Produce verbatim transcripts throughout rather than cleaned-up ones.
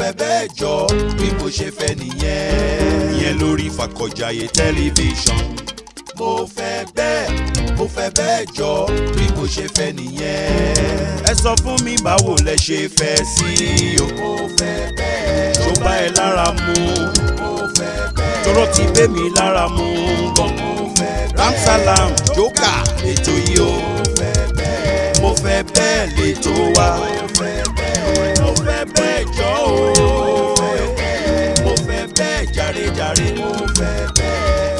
fẹ́ bẹ́ẹ̀ jọ bí mo ṣe fẹ́ nìyẹn. Ìyẹn lórí Fàkọ̀jayé tẹlifíṣàn. Mo fẹ́ bẹ́ẹ̀, mo fẹ́ bẹ́ẹ̀ jọ bí mo ṣe fẹ́ nìyẹn. Ẹ sọ fún mi báwo lẹ ṣe fẹ́ sí o. Mo fẹ́ bẹ́ẹ̀. Ṣó bá ẹ lára mu. Mo fẹ́ bẹ́ẹ̀. Tọrọ ti bẹ́ mi lára mu gan. Mo fẹ́ bẹ́ẹ̀. Ramsalam Joker ètò yìí o. Mo fẹ́ bẹ́ẹ̀. Mo fẹ́ bẹ́ẹ̀ lètò wa. Mo fẹ́ bẹ́ẹ̀. Mo fẹ́ bẹ́ẹ̀ jọ o. Mo fẹ́ bẹ́ẹ̀. Mo fẹ́ bẹ́ẹ̀ jàre-jàre. Mo fẹ́ bẹ́ẹ̀.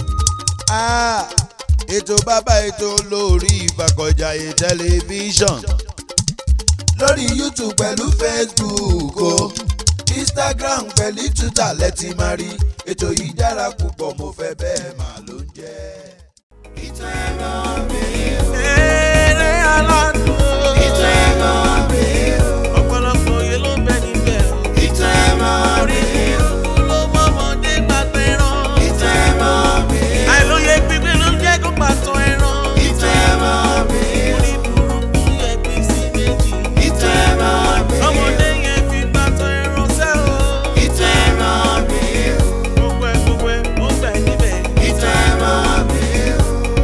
Ah, ètò bàbá ètò lórí Fàkọ̀jayé tẹlifíṣàn. Lórí YouTube pẹ̀lú Facebook o. Instagram pẹ̀lú Twitter lẹ́tì máa rí. Ètò yìí dára púpọ̀ mo fẹ́ bẹ́ẹ̀ máa ló ń jẹ́. Ìtàn ẹ̀rọ mi o. Eré aládùn. Ìtàn ẹ̀rọ mi o. Ọ̀pọ̀lọpọ̀ òye ló ń bẹ níbẹ̀ o. Ìtàn ẹ̀rọ mi o. Orí ló mọ́mọdé gbàgbé rán. Ìtàn ẹ̀rọ mi o. Àìlóye gbígbé ló ń jẹ́ kó pàtó ẹran. Ìtàn ẹ̀rọ mi o. Orí burúkú yẹ bí sí méjì. Ìtàn ẹ̀rọ mi o. Ọmọdé yẹn fi pàtó ẹran sẹ́ o. Ìtàn ẹ̀rọ mi o. Gbogbo ẹ̀ gbogbo ẹ̀ ó bẹ níbẹ̀. Ìtàn ẹ̀rọ mi o.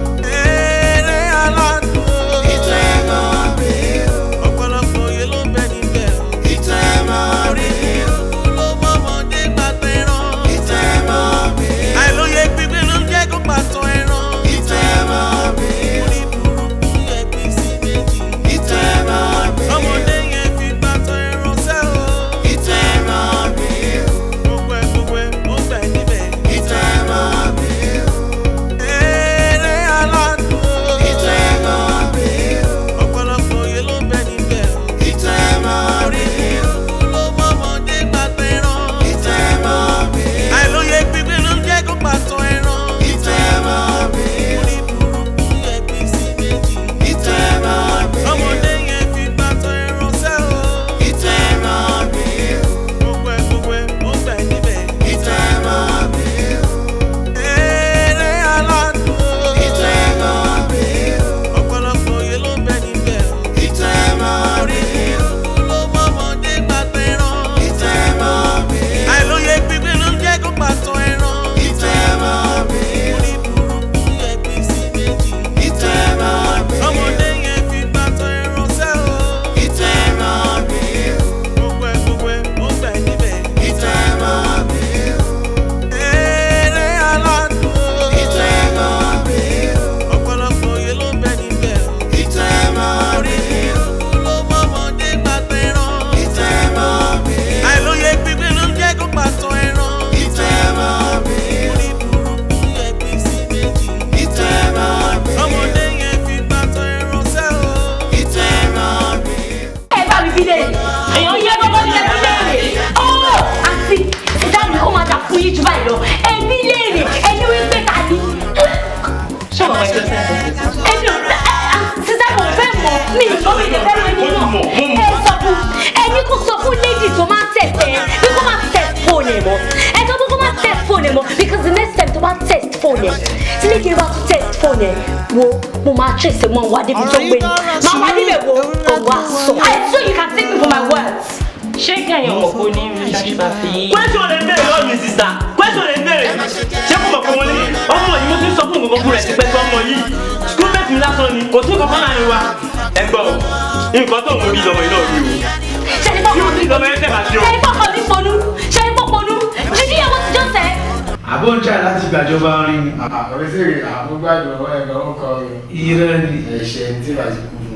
Eré aládùn. Ìtàn ẹ̀rọ mi o. Ọ̀pọ̀lọpọ̀ òye ló ń bẹ níbẹ̀ o. Ìtàn ẹ̀rọ mi o. Orí burúkú ló mọ́mọdé gbàgbé rán. Ìtàn ẹ̀rọ mi o. Àìlóye gbígbé ló ń jẹ́ kó pàtó ẹran. Ìtàn ẹ̀rọ mi o. Orí burúkú yẹ bí sí méjì. Ìtàn ẹ̀rọ mi o. Ọmọdé yẹn fi pàtó ẹran sẹ́ o. Ìtàn ẹ̀rọ mi o. Gbogbo ẹ̀ gbogbo ẹ̀ ó bẹ níbẹ̀. Ìtàn ẹ̀rọ mi o. Eré aládùn. Ìtàn ẹ̀rọ mi o. Ọ̀pọ̀lọpọ̀ òye ló ń bẹ níbẹ̀ o. Ìtàn ẹ̀rọ mi o. Orí burúkú ló mọ́mọdé gbàgbé rán. Ìtàn ẹ̀rọ mi o. Àìlóye gbígbé ló ń jẹ́ kó pàtó ẹran. Ìtàn ẹ̀rọ mi o. Orí burúkú yẹ bí sí méjì. Ìtàn ẹ̀rọ mi o. Ọmọdé yẹn fi pàtó ẹran sẹ́ o. Ìtàn ẹ̀rọ mi o. Gbogbo ẹ̀ gbogbo ẹ̀ ó bẹ níbẹ̀. Ìtàn ẹ̀rọ mi o. Eré aládùn. Ìtàn ẹ̀rọ mi o. Ọ̀pọ̀lọpọ̀ òye ló ń bẹ níbẹ̀ o. Ìtàn ẹ̀rọ mi o. Orí burúkú ló mọ́mọdé gbàgbé rán. Ìtàn ẹ̀rọ mi o. Àìlóye gbígbé ló ń jẹ́ kó pàtó ẹran. Ìtàn ẹ̀rọ mi o. Orí burúkú yẹ bí sí méjì. Ìtàn ẹ̀rọ mi o. Ọmọdé yẹn fi pàtó ẹran sẹ́ o. Ìtàn ẹ̀rọ mi o. Gbogbo ẹ̀ gbogbo ẹ̀ ó bẹ níbẹ̀. Ìtàn ẹ̀rọ mi o. Eré aládùn. Ìtàn ẹ̀rọ mi o. Ọ̀pọ̀lọpọ̀ òye ló ń bẹ níbẹ̀ o. Ìtàn ẹ̀rọ mi o. Orí burúkú ló mọ́mọdé gbàgbé rán. Ìtàn ẹ̀rọ mi o. Àìlóye gbígbé ló ń jẹ́ kó pàtó ẹran. Ìtàn ẹ̀rọ mi o. Orí burúkú yẹ bí sí méjì. Ìtàn ẹ̀rọ mi o. Ọmọdé yẹn fi pàtó ẹran sẹ́ o. Ìtàn ẹ̀rọ mi o. Ẹ bá mi bí lè èèyàn yẹ bọ́bọ́ ní ẹbí léèrè. Ọ́ àti ìdáhùn ó máa dà fún yín jù báyìí lọ. Ẹbí léèrè ẹni wípé ta ni. Ṣé ọmọ ẹjọ́ sẹ́yìn? Ẹni ò sísá mo fẹ́ mọ̀ mí ìgbọ́ mi lè fẹ́ mọ̀ ẹni náà. Ẹ sọ fún ẹni kó sọ fún lady tó máa tẹ̀sẹ̀ bí kò máa test phone ẹ̀ mọ́. Ẹ sọ fún kó máa test phone ẹ̀ mọ́ because the next time tó bá test phone ẹ̀ tí lady bá tún test phone ẹ̀ wo mo máa trace mọ́ wá débi tó gbé ni. Màá wá níbẹ̀ wo ọ̀wá sọ. I swear you can take me for my words. Ṣé kẹ́yìn ọmọ kò ní ṣàṣìbà fi yín? Question lè bẹ̀rẹ̀ lọ́wọ́ mi sísá. Question lè bẹ̀rẹ̀. Ṣé kò mọ̀ pé wọ́n ní ọmọ yìí mo ti sọ fún gbogbo fún rẹ̀ sí pé ọmọ yìí schoolmate mi lásán ni kò sí kankan láàrin wa. Ẹ gbọ́ nǹkan tó ń mú bí lọ́mọ yìí náà rí o. Ṣé ní pọ́pọ́ Yóò ní lọ́mọ yẹn tẹ̀ máa ṣe o. Ṣé ní pọ́pọ́ ní ponú? Ṣé ní pọ́pọ́ nú? Did you hear what you just said? Àbó ń jà láti gbàjọba rin ni. Àkọ́bí sí àmúgbàjọ ọwọ́ ẹ̀gbọ́n ó kọ Irọ́ ni. ẹ̀ṣẹ̀ tí bá ti kú fún.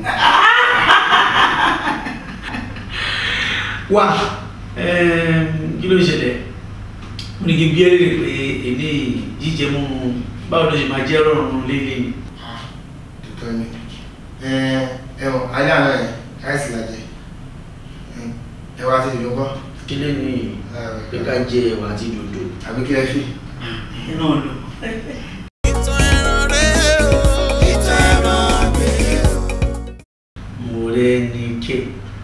Wá kí ló ń ṣẹlẹ̀? Mo ní kí n bí ẹ lè pé èlé jíjẹ mímu báwo ló ṣe máa jẹ́ rọrùn lélẹ̀ ni. Tuntun ni. Ẹ̀wọ̀n alẹ́ àná yẹn káìsì lajẹ. Ẹ wá ti dòdò kọ́. Kí ló ní pé ká jẹ ẹ̀wà àti dòdò? Àbí kí lẹ fi? Iná lò. Ìtàn ẹ̀rọ rẹ̀ o. Ìtàn ẹ̀rọ mi o. Mo rẹ́ ní kẹ́.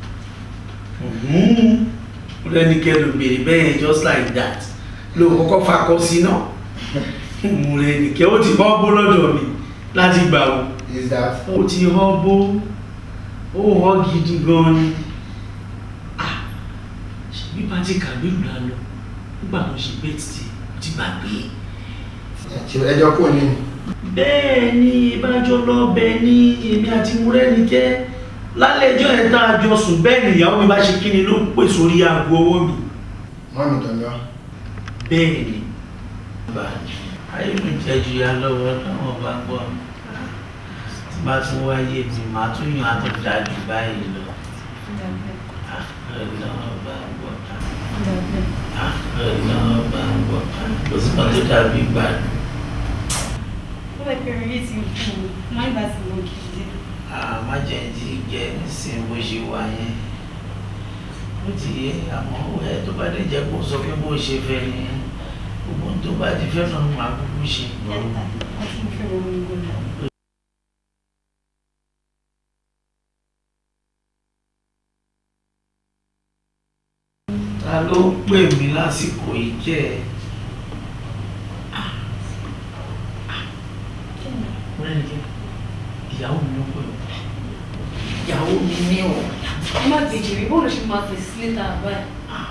Mo rẹ́ ní kẹ́ ló béèrè bẹ́ẹ̀ just like that. Ló kọ́kọ́ fakọ sí náà. Mo rẹ́ ní kẹ́ ó ti họ́ bó lọ́dọ̀ mi láti gbà o. Is that? Ó ti họ́ bó. Ó họ́ gidi gan ni. bí pàtí Kàbírù la lọ nígbà tó ṣe bẹ́ẹ̀tì ti gbàgbé. ṣe ẹjọ́ kò ní. bẹ́ẹ̀ ni ìbájọ́ lọ bẹ́ẹ̀ ni èmi àti Múrẹ́níkẹ́ lálẹ́ ẹjọ́ ẹ̀ tá a jọ sùn bẹ́ẹ̀ ni ìyàwó mi bá ṣe kí ni ló ń pè sórí aago ọwọ́ mi. wọ́n mi dandan. bẹ́ẹ̀ ni ayé mi jẹ́ ju ya lọ́wọ́ náà bá gbọ́ mi tí bá tún wáyé mi màá tún yàn á tún dáa jù báyìí lọ. Ọlọ́run bá gbọ́ ká. Ọlọ́run bá gbọ́ ká. Kò sí kan tó dàbí ìgbàdùn. Ó lè pèrè yìí ti kú mi, máa ń gbà sí mo kì í dé. Má jẹ́ ti jẹ́ nísìnyí bó ṣe wà yẹn. Ó ti yé àmọ́ ẹ tó bá dé jẹ́ kó sọ pé bó ṣe fẹ́ ni gbogbo tó bá ti fẹ́ náà máa kúkú ṣe. Àti mo fẹ́ wọ́n mi gbọ́dọ̀. Ta ló ń pè mí lásìkò ìjẹ́ ẹ̀? Múrẹ́níkẹ́, ìyàwó mi ló pè mí. Ìyàwó mi ní ọ̀. Ẹ má gbèjì rí bóòlù ṣe máa fèsì sílẹ̀ báyìí.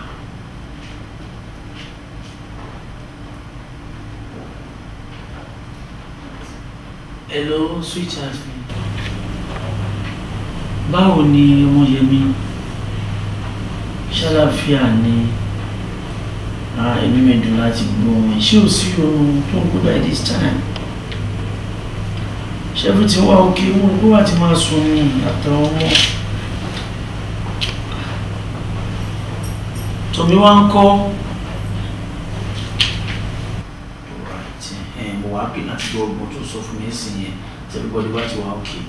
Hello, sweetheart mi. Báwo ni Ọmọyẹmí? Ṣàlàáfíà ni ẹ̀mí mi dùn láti gbọ́ wọn. Ṣé o sí oorun tó ń gbọ́ by this time? Ṣé everything wà okay? Wọ́n kó wà tí máa sùn ní àtàwọn ọmọ. Tọ́mi wá ń kọ́. Mo wá pè láti gbọ́ ọgbọ́n tó sọ fún mi sí yẹn tí everybody wá ti wà okay.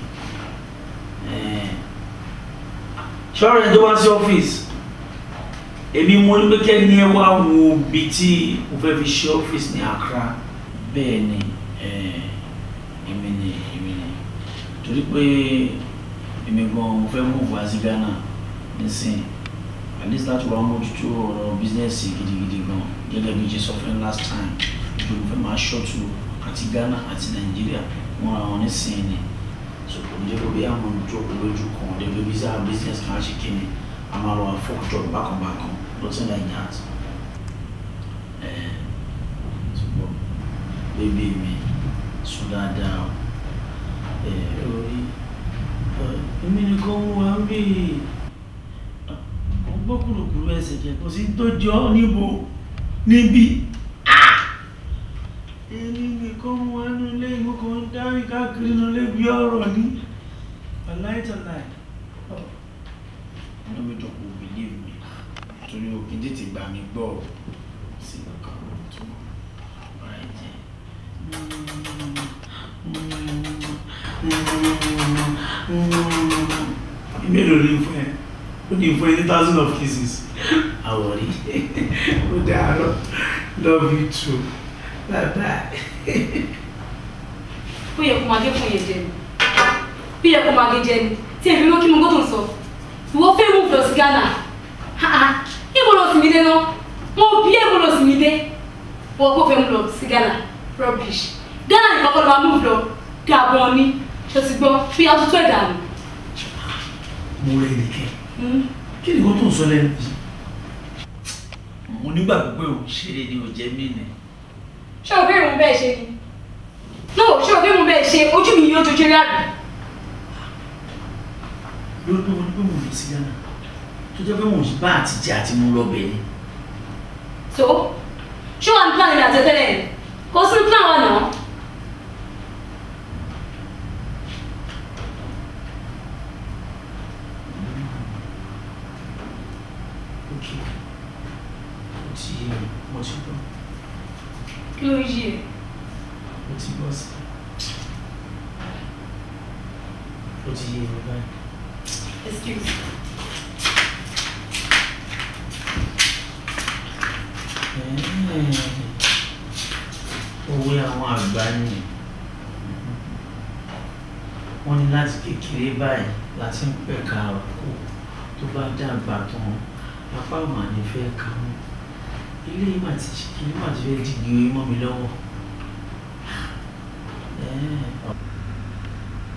Ṣọ́ọ̀rẹ́ tó wá sí ọ́fíìsì. Èmi mo ní pé kẹ́ni ẹ wá wo ibi tí mo fẹ́ fi ṣe ọ́fíìsì ní Accra. Bẹ́ẹ̀ ni èmi ni èmi ni torí pé èmi gan mo fẹ́ move wá sí Ghana nísìnyí at least láti wá mójútó ọ̀rọ̀ bísíǹsì gidigidi gan gẹ́gẹ́ bí jẹ́ sọ fún last time pé mo fẹ́ máa ṣọ́ọ̀tù àti Ghana àti Nàìjíríà wọ́n ra wọn nísìnyí ni so kò ní jẹ́ pé bí àwọn olùjókòó lójú kan ọ̀dẹ́gbẹ́ bí sáà business kan ṣe kí ni a máa lọ folk job bákan bákan nothing like that. ṣùgbọ́n bébí mi sùn dáadáa orí èmi nìkan wà ń bí ọgbọ́n kúròkúrò ẹsẹ̀ jẹ́ kò sí tó jọ níbo níbí èmi nìkan wà nílé ìmúkọ̀ ń dárí káàkiri nílé bí ọ̀rọ̀ ní aláìtàláì. No me don't believe me. Torí o kì í tètè gbà mí gbọ́ sí ọkàn tó ọ̀rá ẹ̀jẹ̀. Ìmélòó ni fún ẹ? Ó ní fún ẹ ní thousand of kisses. Àwọ̀rí. Ó dáa lọ. Love you too. Bye bye. Ó yẹ kó máa gé fún yẹn jẹ ni. Ó yẹ kó máa gé jẹ ni. Tí èmi ló kí mo gbọ́dọ̀ sọ. Ìwọ fẹ́ mú lọ sí Ghana. Ibo lọ sí mi dé náà? Mo bí èbo lọ sí mi dé. Wọ́n kó fẹ́ mú lọ sí Ghana. Rubbish. Ghana ní kọ́kọ́ lọ máa mú lọ. Gabon ni. Ṣé o ti gbọ́? Fi àtúntò ẹ̀dá nù. Múrẹ́níkẹ́. Kí ni wọ́n tó ń sọ lẹ́nu yìí? Mo nígbàgbọ́ pé òun ṣeré ni ò jẹ́ mí ni. Ṣé o fẹ́ mú bẹ́ẹ̀ ṣe ni? No, ṣé o fẹ́ mú bẹ́ẹ̀ ṣe? Ojú mi yóò jojú rí àbí? Lórí pé mo ní pé mo lọ sí Ghana tó jẹ́ pé mo ń bá àtijọ́ àti mo lọ bẹ̀ ni. So, ṣé wàá ní plan mi àti ẹtẹ́lẹ̀? Kò sí ní plan wa náà. Ok, mo ti mo ti gbọ́. Kí ló ń yí ẹ? Mo ti gbọ́ sí. Ó ti yé mi báyìí. Excuse. Òwe àwọn àgbà ni wọ́n ní láti kékeré báyìí láti ń pẹ̀ka àkókò tó bá dàgbà tán apá ọ̀mà ní fẹ́ ka mọ́ ilé ìmọ̀ àti kí ní màá ti fẹ́ dìgbì orí mọ́ mi lọ́wọ́.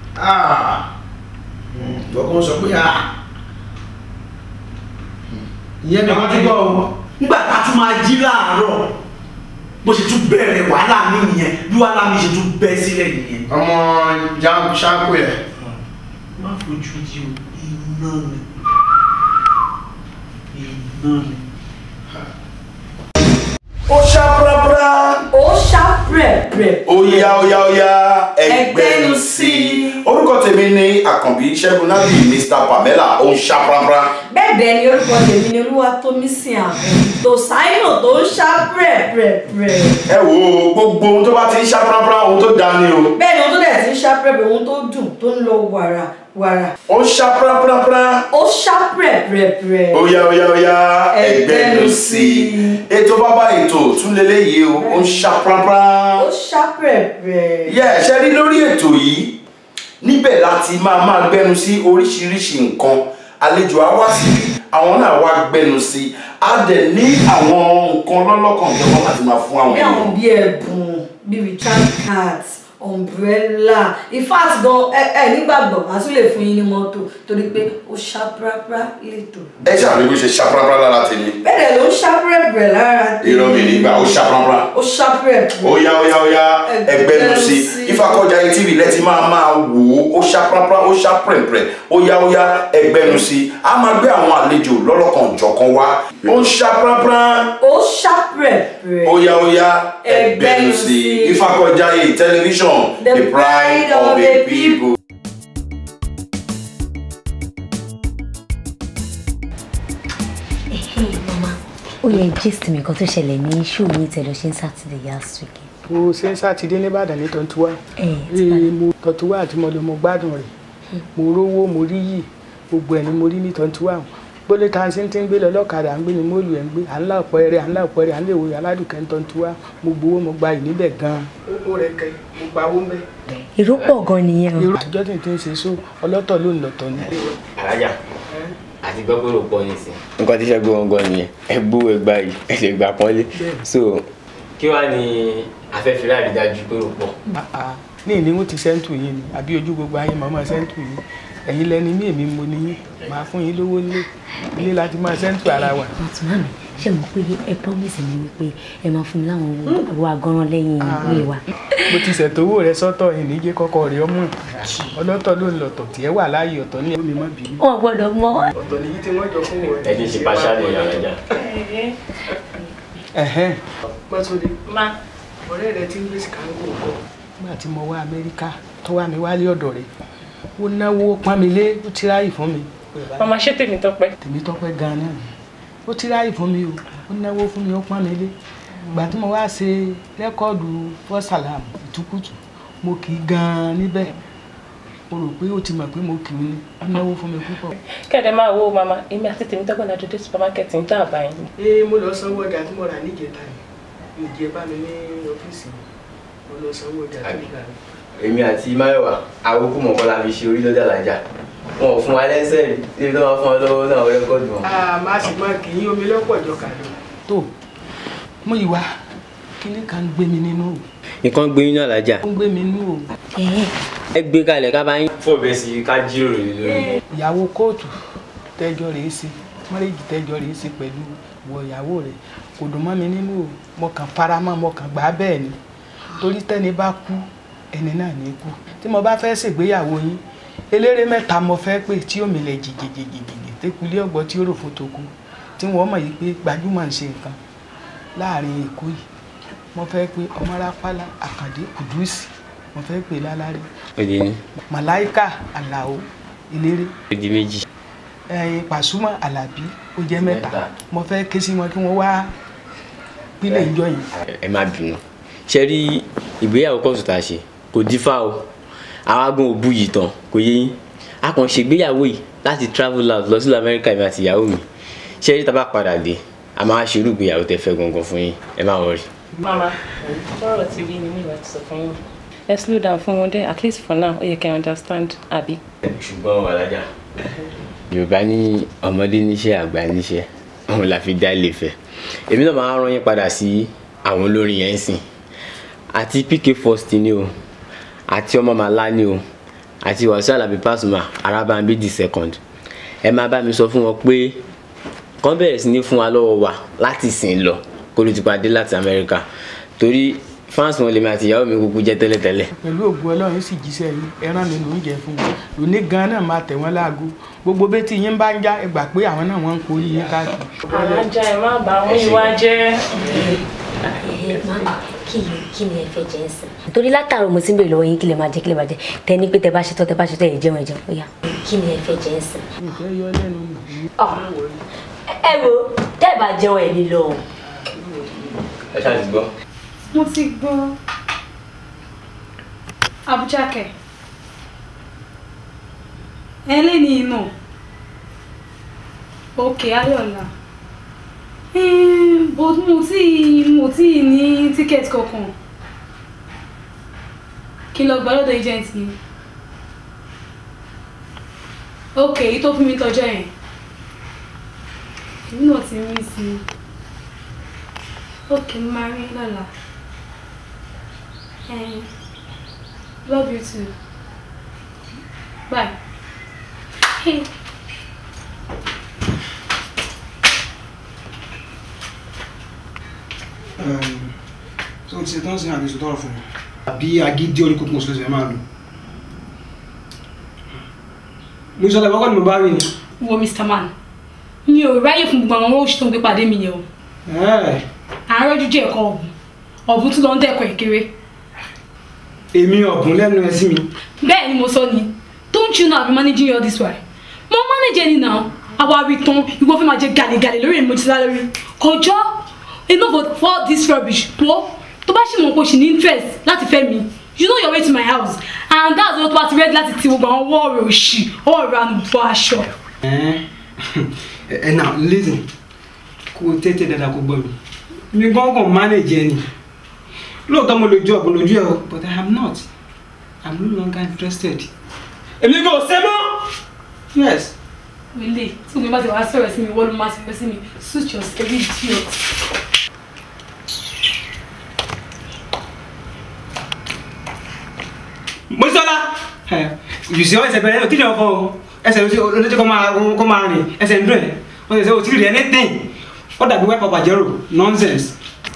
Ìwọ́n kan sọ pé ìyẹn ni wọ́n ti gbọ́ o. nígbà tá a tún máa jí láàárọ̀ bó ṣe tún bẹ̀rẹ̀ wàhálà mi nìyẹn bí wàhálà mi ṣe tún bẹ́ sílẹ̀ nìyẹn. ọmọ ṣáàkó yẹn. má fojú di o iná ni iná ni. ó ṣá pàápàá. ó ṣá pẹ̀pẹ̀. ó yá ó yá ó yá ẹgbẹ́nu sí i. orúkọ tèmi ni Àkànbí Ṣẹ́gun Nábì Mr Pamela ó ń ṣá pàápàá. bẹ́ẹ̀ bẹ́ẹ̀ ni orúkọ tèmi ni Olúwatómísìn Àkànbí tó sáínù tó ń ṣá pẹ̀pẹ̀. ẹ wo gbogbo ohun tó bá ti ń ṣá pàápàá ohun tó dáa ni o. bẹ́ẹ̀ ni ohun tó dẹ̀ ti ń ṣá pẹ̀pẹ̀ ohun tó dùn tó ń lọ wàrà wàrà. ó ṣá pàápàá. ó ṣá pẹ̀pẹ̀. ó yá ó yá ó yá ẹgbẹ́nu sí i. ètò bàbá ètò tún lélẹ́yìí o ó ń ṣá pàápàá. ó ṣá pẹ̀pẹ̀. yẹ ṣe rí lórí ètò yìí níbẹ̀ láti máa máa gbẹ́nu sí oríṣiríṣi nǹkan àlejò á wá síbí àwọn náà wá gbẹ́nu sí á dẹ̀ ní àwọn nǹkan lọ́lọ́kan ìjọba láti máa fún àwọn bí àwọn bí ẹ̀bùn bí recharge cards umbrella in fact gan ẹ ẹ nígbàgbọ́ a tún lè fún yín ní mọ́tò torí pé ó ṣá pàápàá lẹ́tọ̀. ẹ ṣàlùkù bó ṣe ṣá pàápàá lára tèmi. bẹ́ẹ̀ ló ń ṣá pẹ̀pẹ̀ lára tèmi. irọ́ mi nígbà ó ṣá pàápàá. ó ṣá pẹ̀pẹ̀. ó yá ó yá ó yá ẹgbẹ́nu sí Ifákọ̀jayé T V lẹ́tí máa máa wò ó ó ṣá pàápàá ó ṣá pẹ̀pẹ̀ ó yá ó yá ẹgbẹ́nu sí a máa gbé àwọn àlejò lọ́lọ́kan jọ̀kan wá ó ń ṣá pàápàá. ó ṣá pẹ̀pẹ̀. ó yá ó yá ẹgbẹ́nu sí Ifákọ̀jayé television the, the pride of the people. Hey mama, ó yẹ gist mi kan tó ṣẹlẹ̀ ní show mi tẹ̀lé ṣe ń Saturday last week. mo ṣe ń sátidé nìbàdàn ní twenty-one ee mo twenty-one àti mo lè mo gbádùn rẹ̀ mo rówó mo rí yìí gbogbo ẹ̀ ni mo rí ní twenty-one gbọ́dọ̀ tá a ṣe ń tí ń gbé lọ lọ́kadà à ń gbé ni mo lù ẹ̀ ń gbé à ń lá ọ̀pọ̀ ẹ̀rẹ́ à ń lá ọ̀pọ̀ ẹ̀rẹ́ à ń lè wo aládùúkẹ́ ní twenty-one mo gbowó mo gba yìí níbẹ̀ gan-an owó rẹ̀ kẹ́ mo gba owó mẹ́. èrò pọ̀ gan nìyẹn o. èrò àtijọ́ tí n ti ń ṣe so ọlọ́tọ̀ ló ń lọ̀tọ̀ ni. alájà àti gbọ́ pé ó pọ̀ nísìn. nǹkan tí iṣẹ́ gbé wọn gan nìyẹn ẹ gbó ẹgbà yìí ẹ ṣe gbà pọ́nlé so kí wàá ní afẹ́fẹ́ láì dájú pé ó pọ̀. ní ìníwó ti sẹ́ńtù yìí ni àbí ojú gbogbo ayé màmá sẹ́ńtù yìí ẹ̀yin lẹni mí èmi mo ní yín máa fún yín lówó nílé ilé láti máa sẹ́ńtù ara wa. àtúmọ̀ mi ṣe mọ̀ pé ẹ promise mi wípé ẹ máa fún mi láwọn owó agọ́rán lẹ́yìn ìwé wa. mo ti ṣètò owó rẹ sọ́tọ̀ ìníjẹ́ kọ́kọ́ rẹ ọmọ ọlọ́tọ̀ ló ń lọ̀tọ̀ tí ẹ wà láàyè ọ̀tọ̀ ní omi má bínú. wọn gbọ́dọ̀ mọ̀. ọ̀tọ̀ nìyí tí wọ́n jọ fún wọn. ẹ ti ṣe pàṣẹ àlè alájà. ẹ̀hẹ́n mọ́tòdé Ma. ọ̀rẹ́ rẹ ti ń gbé Chicago kọ́ nígbà tí mo wá Amẹ́ríkà tó wá mi wálé ọ̀dọ̀ rẹ̀ ó náwó pọ́n mi lé ó tíráyì fún mi. Mama ṣé tèmi tọ́pẹ́. tèmi tọ́pẹ́ gan-an ó tíráyì fún mi o ó náwó fún mi ó pọ́n mi lé ìgbà tí mo wá ṣe rẹ́kọ́ọ̀dù fọ́sàlám ìtukùtù mo kì í gan-an níbẹ̀ mo rò pé ó ti mọ̀ pé mo kì í ní ó náwó fún mi púpọ̀. Kẹ́ẹ̀dẹ̀ máa wo mama èmi àti tèmi tọ́pẹ́ lájọ dé supermarket ń dá àbá yín. ee mo lọ sanwó ọjà tí mo rà níjẹta ni ìjẹ bá mi ní ọ́fíìsì mo lọ sanwó ọjà tí mo rà ní. èmi àti Máyọ̀wá àwòkù mọ̀kọ́ la fi ṣe orí lọ́jà làjà wọn ò fún wa lẹ́sẹ̀ rí débi tó máa fún ọ lọ́wọ́ náà rẹ́kọ́ọ̀dù wọn. a máa sì máa kì í omi lọ́pọ̀ jọ kà lọ. tó mo yìí wá kíní kan ń gbé mi nínú o. nǹkan gbé yín náà làjà. ó ń gbé mi nínú o. ẹ gbé kalẹ̀ ká bá yín. fún òbẹ̀ sí ká jíròrò lé lórí. ìyàwó kóòtù tẹ́jọ́ rèé sí mọ́rẹ́jì tẹ́jọ́ rèé sí pẹ̀lú wọ ìyàwó rẹ̀ kò dùn mọ́ mi nínú o mo kàn fara mọ́ mo kàn gbà á bẹ́ẹ̀ ni torí tẹ́ni bá kú ẹni náà ní kú tí mo bá fẹ́ ṣègbéyàwó yín eléré mẹ́ta mo fẹ́ pé tí ó milẹ̀ jìjìjìjìjì tẹ́kulé ọ̀gbọ́ tí ó rò fún toko tí wọ́n mọ̀ yìí pé gbajúmọ̀ ń ṣe nǹkan láàrin Èkó yìí mo fẹ́ pé Ọmọlápálá Àkàndé Kùdùsì mo fẹ́ pé lálárẹ̀ òde ní. Màláíkà Àlàó eléré òde méjì. ẹyin Pàṣúmọ̀ Àlàbí ó jẹ́ mẹ́ta mo fẹ́ ké sí wọn kí wọ́n wá pílẹ̀ ìjọ yìí. ẹ má bínú ṣe rí ìgbéyàwó kóòtù tá a ṣe kò dífá o àwa gan òbú yìí tán kò yé yín a kàn ṣe ìgbéyàwó yìí láti travel out lọ sí Amẹ́ríkà mi àti ìyàwó mi ṣe rí tá bá padà dé a máa ṣe irú ìgbéyàwó tẹ́ fẹ́ gangan fún yín ẹ má wọrí. Mama bọ́rọ̀ ti rí ni mi ìwà ti sọ fún yín ẹ slow down fún wọn dé at least for now ó yẹ kẹ́ understand àbí. ṣùgbọ́n alájà Yorùbá ní ọmọdé níṣẹ́ àgbà níṣẹ́ òun la fi dá ilé fẹ́ èmi náà máa rán yín padà sí àwọn olórin yẹn sìn àti P K First ni o àti ọmọ màlá ni o àti Wasiu Alabi Pasuma Arabambi the second ẹ máa bá mi sọ fún wọn pé kàn bẹ̀rẹ̀ sí ní fún wa lọ́wọ́ wa láti sìn lọ kó ló ti padà láti Amẹ́ríkà torí fans wọn lèmi àti ìyàwó mi kúkú jẹ́ tẹ́lẹ̀tẹ́lẹ̀. pẹ̀lú ògùn Ọlọ́run sì jíṣẹ́ yìí ẹran mi ló ń jẹ fún wọn lóní gan náà máa tẹ̀ wọ́n láago gbogbo bẹ́ẹ̀ tí yín bá ń já ẹ gbà pé àwọn náà wọ́n ń korí yín káàkiri. àjà ẹ má bàa mú ìwà jẹ́. kí ni kí ni ẹ fẹ́ jẹ ń sìn. torí látàrọ mo ti ń bèrè lọ́wọ́ yín kí lè máa jẹ kí lè máa jẹ tẹ ní pé tẹ bá ṣetán tẹ bá ṣetán ẹ jẹun ẹ jẹun ó yá. kí ni ẹ fẹ́ jẹ ń sìn. ìfẹ́ yọ lẹ́nu mi. ẹ wo tẹ́ ẹ bá jẹun ẹ nílò. ẹ ṣáà ti gbọ́. mo ti gbọ́ Abuja kẹ ẹ lé ní inú òkè ayọ̀lá bó mo tí mo tí ní tíkẹ́ẹ̀tì kankan kí n lọ gbà lọ́dọ̀ agent yìí òkè èyí tó fún mi tọjọ́ yẹn èmi náà ti rí sí i òkè mo máa rí lọ́la. And love you too. Bye. Hey. Um, so ti ṣetán sí àdéṣe tọrọ fún mi. Àbí agídí orí kókó mọ̀sílẹ̀ ṣe máa lò. Mo sọ lẹ́wọ́kọ́ ni mo bá rí ni. Wo Mister Man, mi ò ráyè fún gbogbo àwọn oṣù tó ń gbé pàdé mi yẹn o. Àárọ̀jú jẹ́ ẹ̀kọ́ ọ̀bùn. Ọ̀bùn tún lọ ń dẹ́kọ̀ ìkéré. Èmi ọ̀bùn lẹ́nu ẹ sí mi. Bẹ́ẹ̀ ni mo sọ ni. Don't you know I've been managing you all this while? Mo manage ẹni náà. Àwa rí tán, ìwọ fẹ́ máa jẹ gàlégàlé lórí èmi mo ti sá lórí. Kọjọ́, enough for all this rubbish. Wo, tó bá ṣì mọ̀ pé o ṣì ní interest láti fẹ́ mi. You know your way to my house. And that's what what's ready láti ti gbogbo àwọn ọwọ́ rẹ̀ òṣì, ọwọ́ rẹ̀ ànú bọ́ aṣọ. Ẹ now listen, kó tètè dáadáa kó gbọ́ mi. Mi gan kàn manage ẹni. Lóòótọ́ mo lójú ọ̀pọ̀ lójú ẹ̀ o, but I am not. I'm no longer interested. Èmi kò ṣe mọ́. Yes. Wílé, tí mo bá ti wá sọ̀rọ̀ sí mi, wọ́n ló máa ṣe sí mi. Suit your every idiot. Mọ́sálá! You see ẹsẹ̀ bẹ̀rẹ̀ kí ni ọkọ̀ o? Ẹsẹ̀ olójú kọ́ máa rìn, ẹsẹ̀ ń dùn ẹ̀. Wọ́n ṣe ṣe o ti rí anything. Ó dàbí wẹ́pọ̀ pàjẹ́rò, nonsense.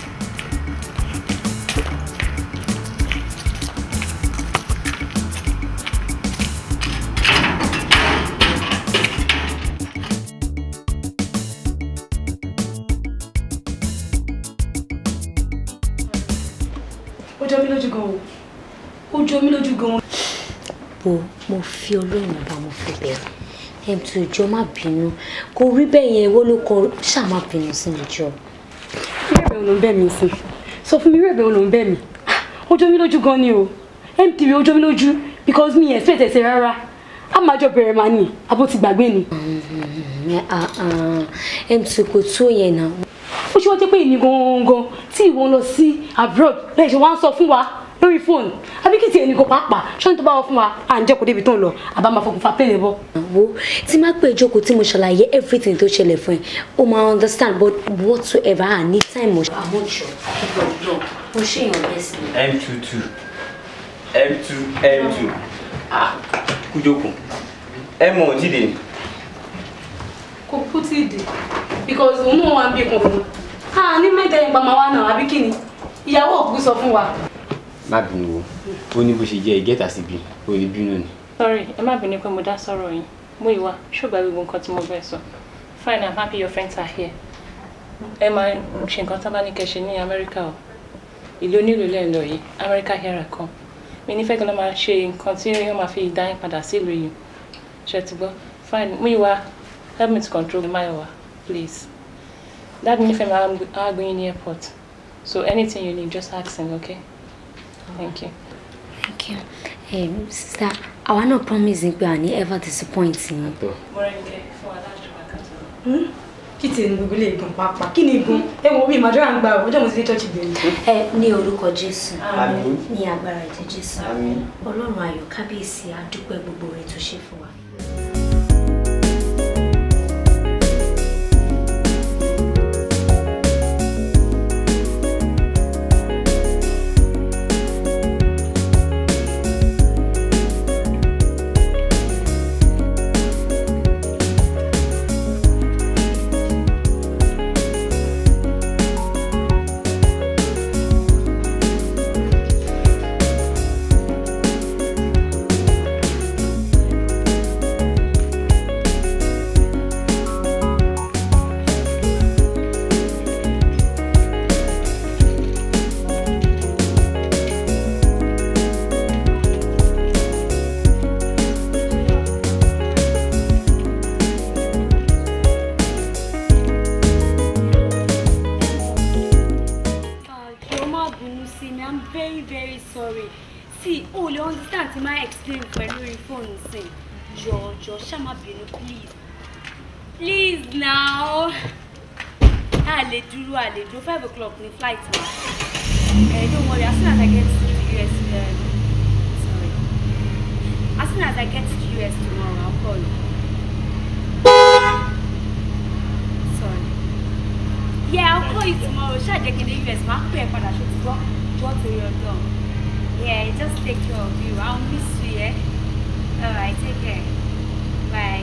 Ó jọ mí lójú gan-an. Ó jọ mí lójú gan-an. Bo mo fi Ọlọ́run bá mo fi bẹ̀rẹ̀. Em tu jọ̀ọ́ má bínú. Kò rí bẹ́ẹ̀ yẹn wo ló kọ ṣá má bínú sí mi jọ̀ọ́. Rebe ló ń bẹ̀ mí sí. Sọ fún mi rebe ló ń bẹ̀ mí. Ó jọ mí lójú gan ni o. M three ó jọ mí lójú because mi expect ẹ rárá. A máa jọ bẹ̀rẹ̀ máa ní àbó ti gbàgbé ni. Ah ah. Em tu kò tó yẹn náà. Ó ṣe wá jẹ́ pé èmi gangan tí ìwọ lọ sí abroad lẹ́yìn ṣe wá ń sọ fún wa lórí fóònù àbí kìí ti ẹni kò pàápàá ṣé ń tó bá wọ fún wa à ń jẹ́ kó débi tó ń lọ àbá máa fọkùn fa pé lè bọ́. Wo tí má pé ìjókòó tí mo ṣàlàyé everything tó ṣẹlẹ̀ fún ẹ o máa understand but whatsoever à ní time mo. àwọn ìṣọ àkíkọ̀ ìjọ mo ṣe èèyàn bẹ́ẹ̀ sí. M twenty-two M two M two ah kújókòó M one ò tí dé. Kò kú tí ì dé because òun náà wà ń bí kan fún un. a ní mẹ́ta yẹn pa máa wá náà àbí kí ni ìyàwó òkú sọ fún wa. Má bínú o, ó ní bó ṣe jẹ́ ìgẹ́ta síbi, ó ní bínú ni. Sorry, ẹ má bínú pé mo dá sọ̀rọ̀ yín. Mú ìwà, ṣùgbọ́n gbogbo nǹkan tí mo bẹ́ẹ̀ sọ. Fine, I'm happy your friends are here. Ẹ máa ṣe nǹkan tá bá ní kẹ́ ṣe ní Amẹ́ríkà o. Ìlú onílù lẹ́ lọ yìí, America here I come. Mi ní fẹ́ kí ló máa ṣe nǹkan tí yóò máa fi dá yín padà sí ìlú yìí. Ṣé ti gbọ́? Fine, mú ìwà, help me to control my Mayowa, please. That means I'm going in the airport. So anything you need, just ask him, okay? Thank you. Thank you. Um, sister, I want to promise you I will never disappoint you. Kí tí ẹni gbogbo lè gùn pàápàá, kí ni gùn? Ẹ wo bí Màdúrà ń gba ọjọ́ mo ti dé church bẹ̀rẹ̀. Ẹ ní orúkọ Jésù. Àmín. Ní agbára ẹ̀jẹ̀ Jésù. Àmín. Ọlọ́run ayọ̀ kábíyèsí a dúpẹ́ gbogbo rẹ̀ tó ṣe fún wa. See, oh, you understand to my explain for your phone thing. Jo, Jo, Shama Binu, please. Please now. I'll do, I'll do five o'clock in the flight now. Uh, don't worry, as soon as I get to the U S, uh, sorry. As soon as I get to the U S tomorrow, I'll call you. Sorry. Yeah, I'll call you tomorrow. Shall I check in the U S? Mark pay for that should drop, drop to your door. Yeah, just take care of you. I'll miss you, yeah? Alright, take care. Bye.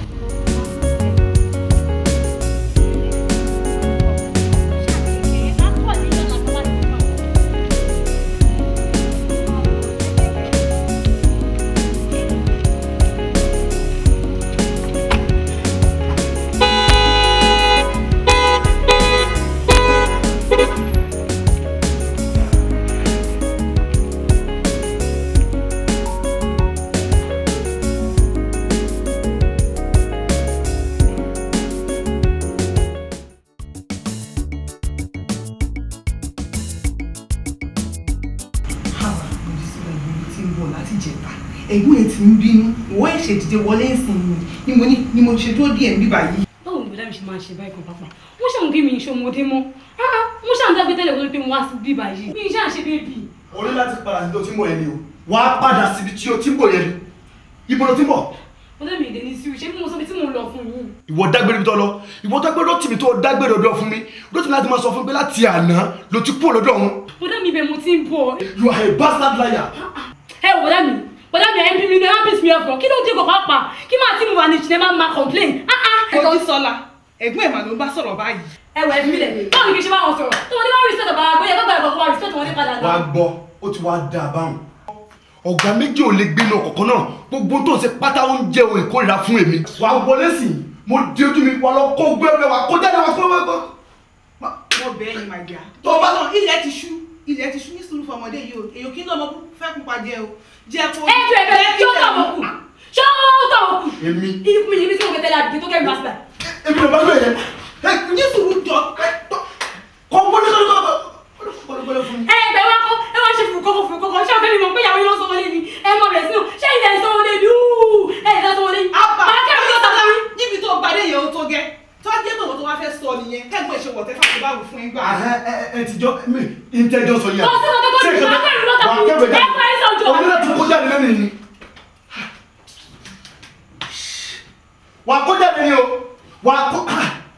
ẹ̀gbọ́n ẹ̀ tí ń bínú wọ́n ẹ̀ ṣe dìde wọlé ìsìn ni mo ní ni mo ṣe tó díẹ̀ níbí báyìí. báwo ni bọ́dá mi ṣe máa ṣe báyìí kan pápá wọ́n ṣàwọn kí mi ìṣó ọmọdé mọ́ wọ́n ṣàwọn dábẹ́ tẹ́lẹ̀ wọlé pé mo wá sí bí báyìí mi ìṣe àṣẹ bébì. o ní láti padà síbi tó ti ń bọ̀ yẹn ni o wàá padà síbi tí o ti ń bọ̀ yẹn ni ibo ló ti ń bọ̀. bọ́dá mi ìdè ní sí ṣé bí mo sọ bí tí mo lọ fún yín. ìwọ dágbére tó lọ ìwọ dágbére ló tì mí tó dágbére ọ̀dọ̀ fún mi ló ti láti máa sọ fún mi pé láti àná ló ti kúrò lọ́dọ̀ wọn. bọ́dá mi ibẹ̀ mo ti ń bọ̀. you are a bastard liar. ẹ wò bọ́dá mi bọ́dá mi ẹ̀ ń bí mi ní ẹ̀ ń piss me off kí ló dé kò pápá kí máa tí mo wà ní ìṣẹ̀lẹ̀ máa máa complain. ẹ̀kọ́ sọ́la ẹ̀gbọ́n ẹ̀ mà ló ń bá sọ̀rọ̀ báyìí. ẹ wọ ẹbí rẹ báwo ni kì í ṣe bá wọn sọ̀rọ̀ tí wọn ní wọn rí sẹtọ bàbá gbé yẹ kó gbàgbọ́ kó wá rí sẹtọ wọn ní padà náà. wàá gbọ́ ó ti wá dà báwọn ọ̀gá méjì ò lè gbé inú ọkọ̀ kan náà gbogbo tó ń ṣe pátá oúnjẹ òun ìkórìíra fún èmi. wàá wọlé sí i mo di ojú mi wà lọ kó gbé ẹgbẹ́ wa kó jáde wá kó wá gbọ́. wọ́n bẹ́ẹ̀ ni màá gbà. tó bá náà ilẹ̀ ti ṣú ilẹ̀ ti ṣú ní sùúrù fún ọmọdé yìí o èyí kí ní ọmọ fẹ́ pupa jẹ o jẹ kó. ẹ jù ẹbẹ tí ó tọ̀ wọ́n kù ṣé ó tọ̀ wọ́n kù. èmi. ìfún mi yìí tí mo kẹtẹ la dìde tó kẹ́ mi pásítà. èmi ló bá gbé yẹn. ẹ ní sùúrù jọ kọ́ gbọ́dọ̀ gbọ́dọ̀ fún mi. ẹ gbẹ wá kó ẹ wá ṣe fún kókó fún kókó ṣé ọkẹ́ mi mọ̀ pé ìyàwó yìí ló sọ wọlé ni ẹ mọ̀ rẹ̀ sínú ṣé ìyá ẹ̀ sọ wọlé ni úù ẹ̀ ẹ̀ sọ wọlé ni. àbá máa kẹ́ mi ló sọ fún mi. níbi tó gbadé yẹn ó tó gẹ́ tó jẹ́ pé òun tó wá fẹ́ sọ nìyẹn kẹ́gbọ́n ìṣe wọ̀tẹ́ fáwọn báwò fún ẹgbà. ẹ ẹ ti jọ mi ìtẹ́jọ́ sọ yẹn. lọ sí ọkọ̀ tó ti máa kẹ́ mi ló sọ fún mi ẹ fún ẹ sọ jọ. òun náà ti kó jáde lẹ́nu ni. wà á kó jáde ni o wà á kó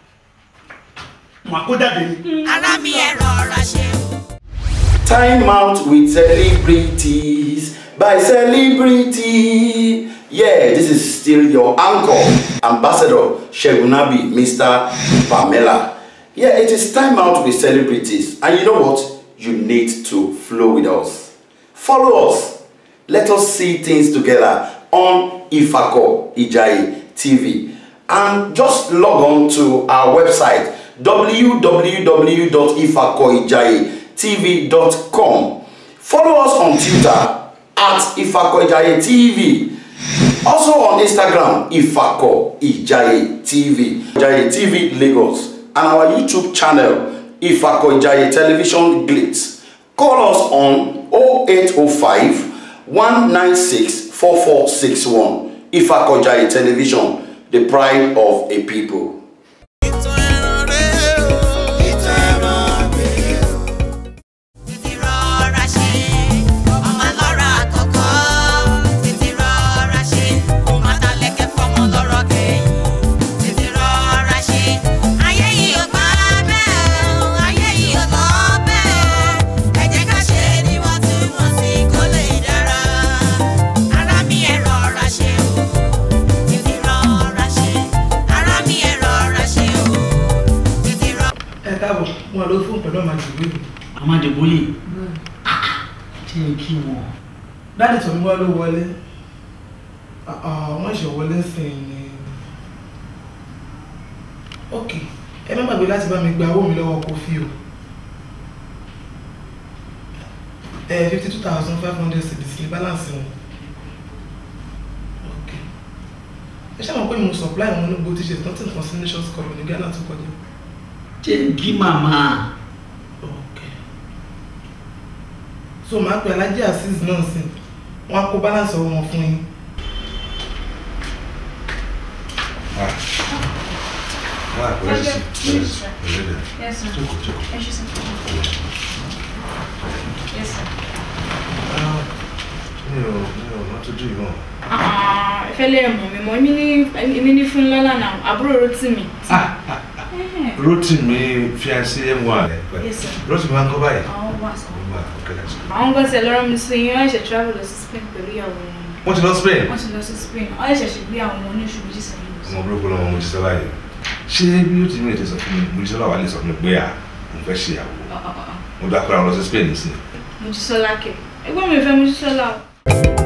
wà á kó jáde ni. ara mi ẹ rọra ṣe o. Time out with celebrities by celebrity. Yeah, this is still your anchor, Ambassador Shegunabi, Mister Pamela. Yeah, it is time out with celebrities. And you know what? You need to flow with us. Follow us. Let us see things together on Ifako Ijaye T V. And just log on to our website, w w w dot ifako ijaye t v dot com. Follow us on Twitter at Ifako Ijaye T V. Also on Instagram, Ifako Ijaye T V. Ijaye T V Lagos. And our YouTube channel, Ifako Ijaye Television Glitz. Call us on oh eight oh five, one nine six, four four six one. Ifako Ijaye Television, the pride of a people. wọn ló fún pẹ̀lú ọmọ àdìgbò yìí. ọmọ àdìgbò yìí ṣe kí wọn. dáàdì tó ń wá ló wọlé wọ́n ṣe wọlé sìn ní. ok ẹ má gbàgbé láti bá mi gba owó mi lọ́wọ́ Koffi o. ẹ fifty two thousand five hundred cedis ní balance wọn. ok ẹ ṣáà mọ̀ pé mo supply wọn ní gbogbo t-shirt nothing for nations cup ní Ghana tó kọjá. Jẹ́ǹgì màmá. ok so màá pe alájí Azeez náà sí wọn á kó balance ọwọ́ wọn fún yín. Ah, where is he? Where is he? Yes, sir. Jókòó, jókòó. Yes, sir. Yes, sir. Mi ò mi ò má tó dùn ìmọ̀. Ah, ẹ fẹ́ lé ẹ̀mọ̀ mi mọ́, èmi ní èmi ní fún lọ́la náà, àbúrò Rótìmí. Rótìmí fiancé M one. Yes, sir. Rótìmí máa ń kọ́ báyìí. Àwọn wà sọ. Okay, that's good. Àwọn kan tẹ̀ lọ́rọ̀ mi sí yín, wọ́n ṣẹ̀ travel lọ sí Spain pẹ̀lú ìyàwó wọn. Wọ́n ti lọ Spain? Wọ́n ti lọ sí Spain. Wọ́n ṣẹ̀ ṣe gbé àwọn ọmọ oníṣù méjì sẹ́yìn. Ọmọ burúkú lọ́mọ Mojísọ́lá yìí. Ṣé bí ó ti ní ètò sọ fún mi, Mojísọ́lá wà lè sọ fún mi pé à mo fẹ́ ṣe ìyàwó. Mo dá pé àwọn lọ sí Spain nísìnyí. Mojísọ́lá kẹ̀. Ẹgbọ́n mi fẹ́ Mojísọ́lá o.